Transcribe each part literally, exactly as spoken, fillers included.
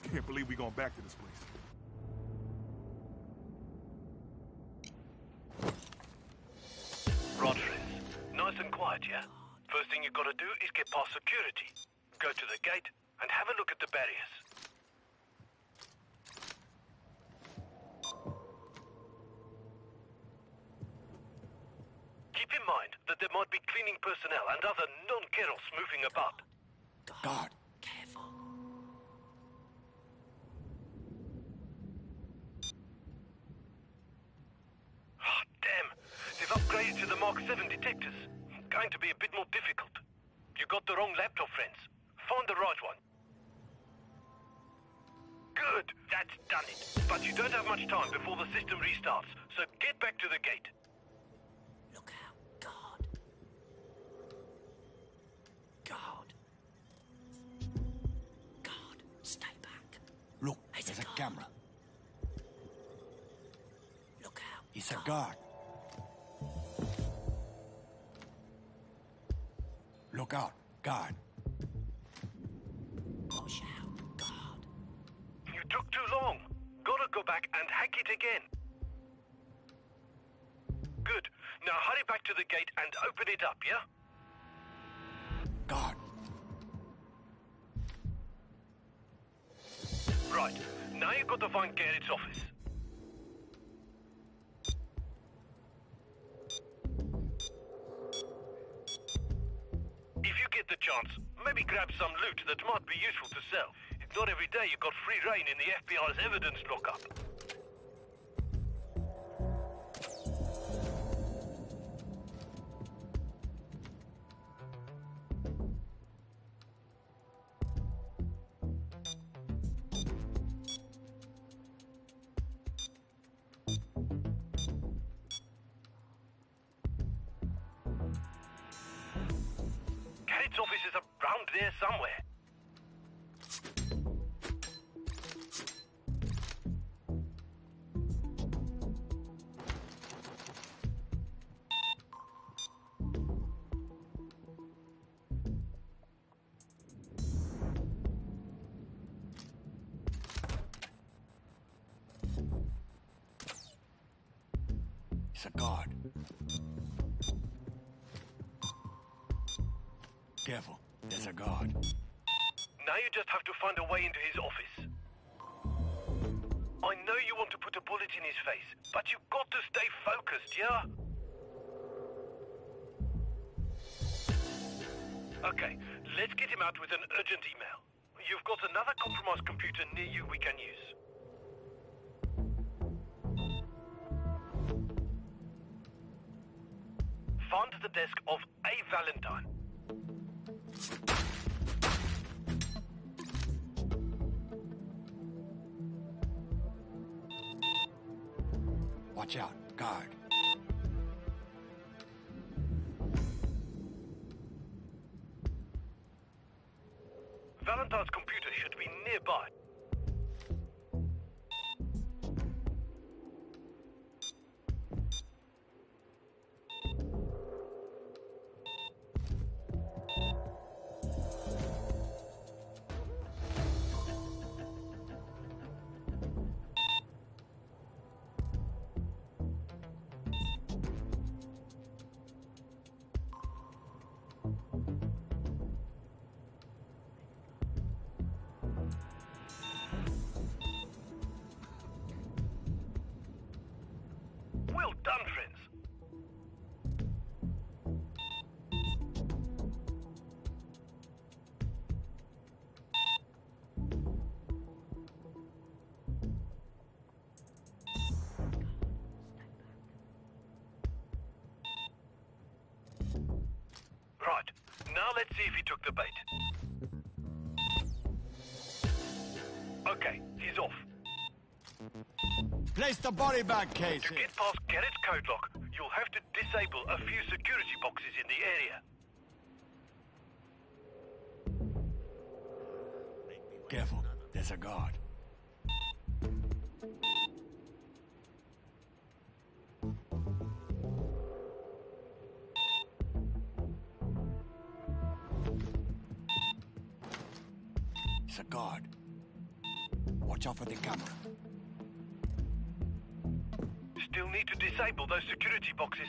Can't believe we going back to this place. Right, friends. Nice and quiet, yeah? First thing you gotta do is get past security. Go to the gate and have a look at the barriers. Keep in mind that there might be cleaning personnel and other non-Keros moving about. Guard. Careful. Oh, damn. They've upgraded to the Mark seven detectors. Going to be a bit more difficult. You got the wrong laptop, friends. Find the right one. Good. That's done it. But you don't have much time before the system restarts, so get back to the gate. Look out. Guard. Guard. Guard. Stay back. Look, It's there's a a guard. camera. Look out. It's a guard. Look out, guard. Watch out. Guard. You took too long. Gotta go back and hack it again. Good. Now hurry back to the gate and open it up, yeah? Guard. Right. Now you've got to find Garrett's office. If you get the chance, maybe grab some loot that might be useful to sell. It's not every day you've got free reign in the F B I's evidence lockup. Garrett's office is around there somewhere. It's a guard. Careful, there's a guard. Now you just have to find a way into his office. I know you want to put a bullet in his face, but you've got to stay focused, yeah? Okay, let's get him out with an urgent email. You've got another compromised computer near you we can use. Find the desk of A. Valentine. Watch out, guard. Valentine's computer should be nearby. Well done, friends. Right. Now let's see if he took the bait. Okay, he's off. Place the body bag case. To get past Garrett's code lock, you'll have to disable a few security boxes in the area. Careful, there's a guard. It's a guard. Watch out for the camera. Still need to disable those security boxes.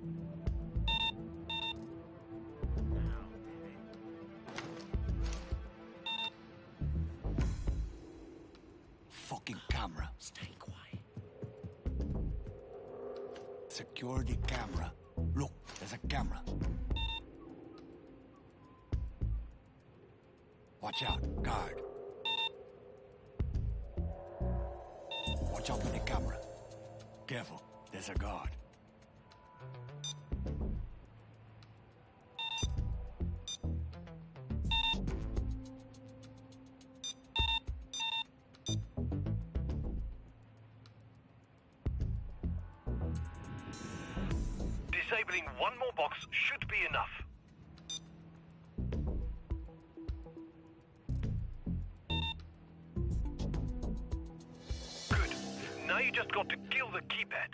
Fucking camera. Stay quiet. Security camera. Look, there's a camera. Watch out, guard. Watch out for the camera. Careful, there's a guard. Disabling one more box should be enough. Good. Now you just got to kill the keypad.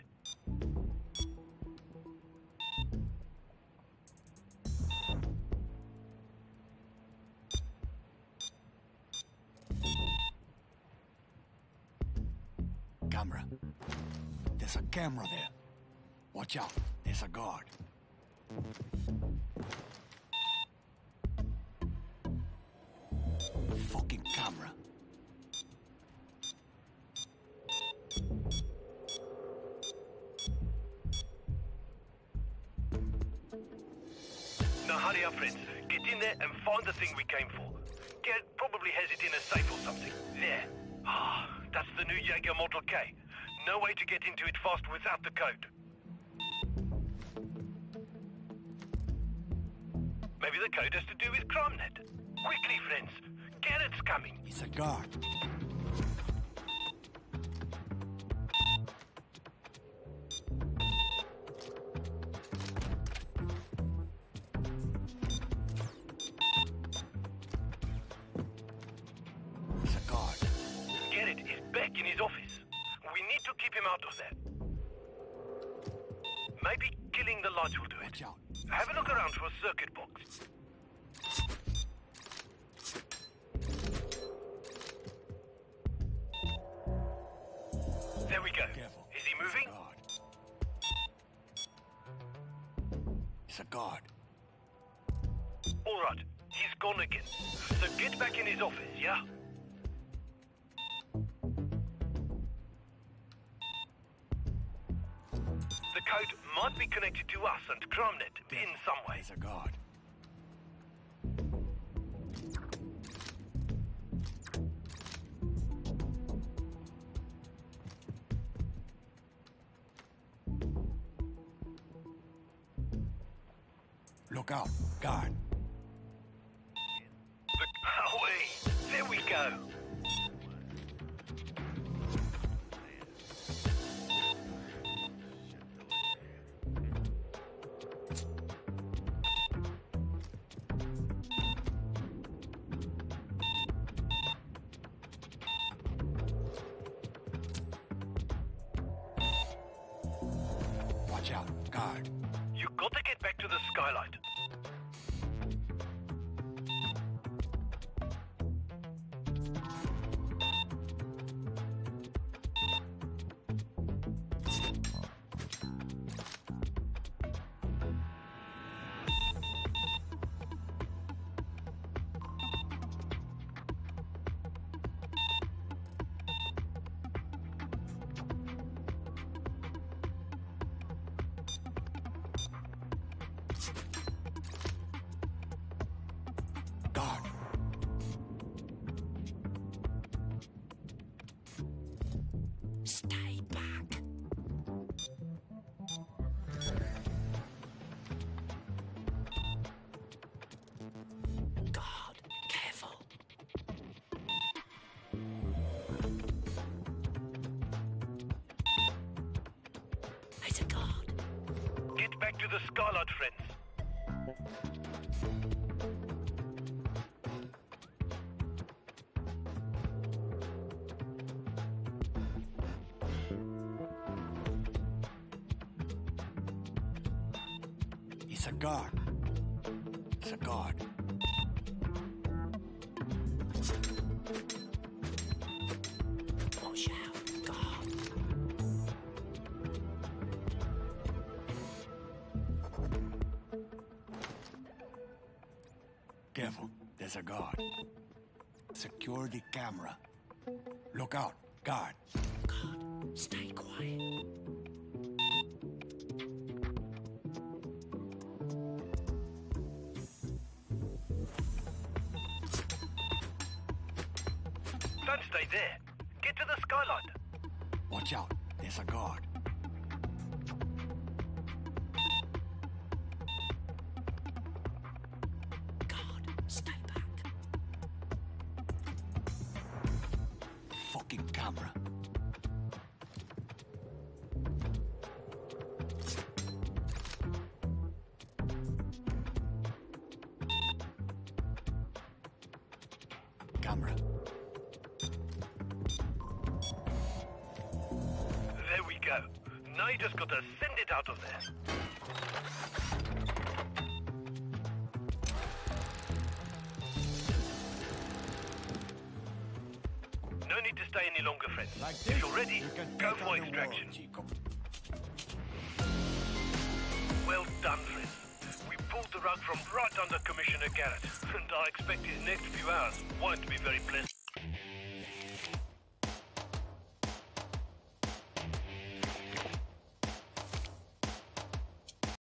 Camera. There's a camera there. Watch out, there's a guard. Fucking camera. Now hurry up, friends. Get in there and find the thing we came for. Garrett probably has it in a safe or something. There. Ah, that's the new Jaeger Model K. No way to get into it fast without the code. Maybe the code has to do with CrimeNet. Quickly, friends. Garrett's coming. It's a guard. It's a guard. Garrett is back in his office. We need to keep him out of there. Maybe killing the lights will do it. Watch out. Have a look around for a circuit box. There we go. Careful. Is he moving? It's a guard. All right. He's gone again. So get back in his office, yeah? The code might be connected to us and CrimeNet in some way. It's a guard. Look out, guard. The... Oh, wait. There we go. Watch out, guard. You gotta get back to the skylight. Guard. Stay back. God, careful. There's a guard. Get back to the skylight, friends. It's a guard. It's a guard. Careful, there's a guard. Security camera. Look out, guard. God, stay quiet. Don't stay there. Get to the skylight. Watch out, there's a guard. God, stay back. Fucking camera. Camera. There we go. Now you just gotta send it out of there. No need to stay any longer, friends. Like If this, you're ready, you can go take for on the extraction. world, Chico. Well done, friends. We pulled the rug from right under Commissioner Garrett, and I expect his next few hours won't be very pleasant.